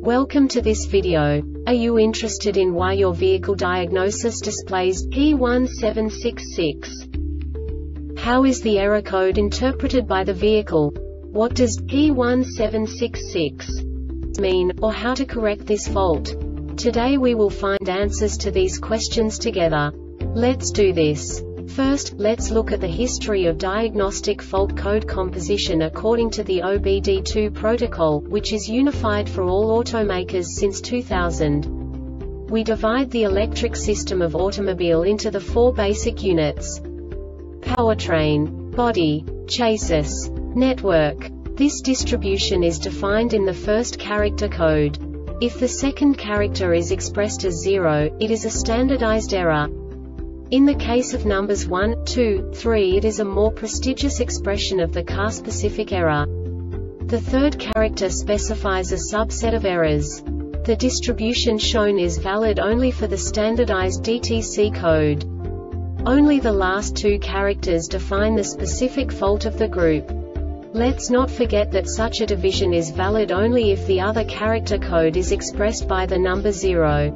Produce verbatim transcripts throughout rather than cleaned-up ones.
Welcome to this video. Are you interested in why your vehicle diagnosis displays P one seven six six? How is the error code interpreted by the vehicle? What does P one seven six six mean, or how to correct this fault? Today we will find answers to these questions together. Let's do this. First, let's look at the history of diagnostic fault code composition according to the O B D two protocol, which is unified for all automakers since two thousand. We divide the electric system of automobile into the four basic units: powertrain, body, chassis, network. This distribution is defined in the first character code. If the second character is expressed as zero, it is a standardized error. In the case of numbers one, two, three, it is a more prestigious expression of the car-specific error. The third character specifies a subset of errors. The distribution shown is valid only for the standardized D T C code. Only the last two characters define the specific fault of the group. Let's not forget that such a division is valid only if the other character code is expressed by the number zero.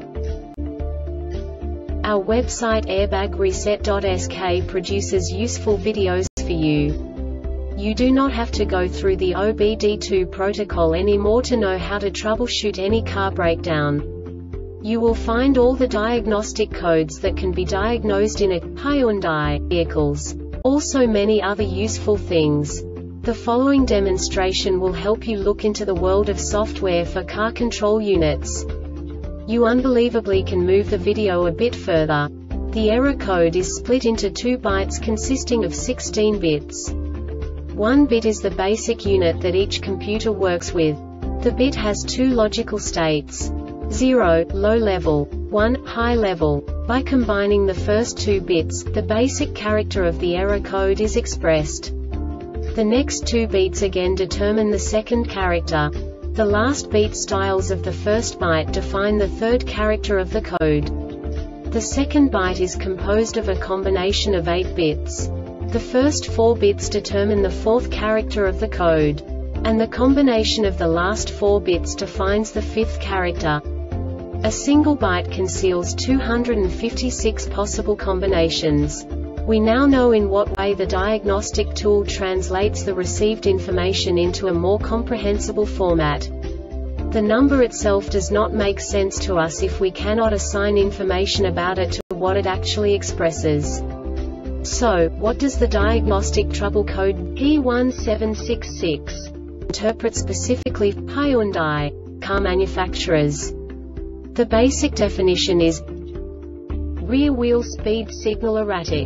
Our website airbag reset dot S K produces useful videos for you. You do not have to go through the O B D two protocol anymore to know how to troubleshoot any car breakdown. You will find all the diagnostic codes that can be diagnosed in a Hyundai vehicles. Also many other useful things. The following demonstration will help you look into the world of software for car control units. You unbelievably can move the video a bit further. The error code is split into two bytes consisting of sixteen bits. One bit is the basic unit that each computer works with. The bit has two logical states: zero, low level, one, high level. By combining the first two bits, the basic character of the error code is expressed. The next two bits again determine the second character. The last beat styles of the first byte define the third character of the code. The second byte is composed of a combination of eight bits. The first four bits determine the fourth character of the code. And the combination of the last four bits defines the fifth character. A single byte conceals two hundred fifty-six possible combinations. We now know in what way the diagnostic tool translates the received information into a more comprehensible format. The number itself does not make sense to us if we cannot assign information about it to what it actually expresses. So, what does the diagnostic trouble code P one seven six six interpret specifically for Hyundai car manufacturers? The basic definition is rear wheel speed signal erratic.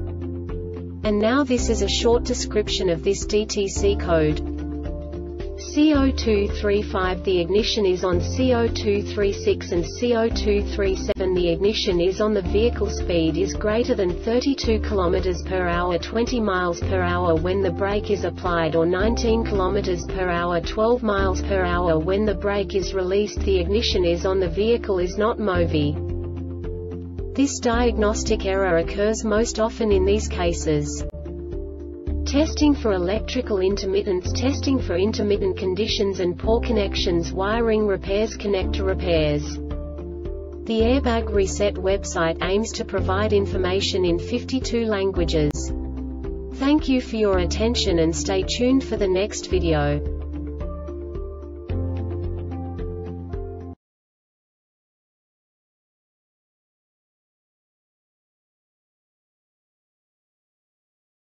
And now this is a short description of this D T C code. C zero two three five The ignition is on C zero two three six and C zero two three seven The ignition is on. The vehicle speed is greater than thirty-two kilometers per hour twenty miles per hour when the brake is applied, or nineteen kilometers per hour twelve miles per hour when the brake is released. The ignition is on. The vehicle is not moving. This diagnostic error occurs most often in these cases: testing for electrical intermittence, testing for intermittent conditions and poor connections, wiring repairs, connector repairs. The Airbag Reset website aims to provide information in fifty-two languages. Thank you for your attention and stay tuned for the next video.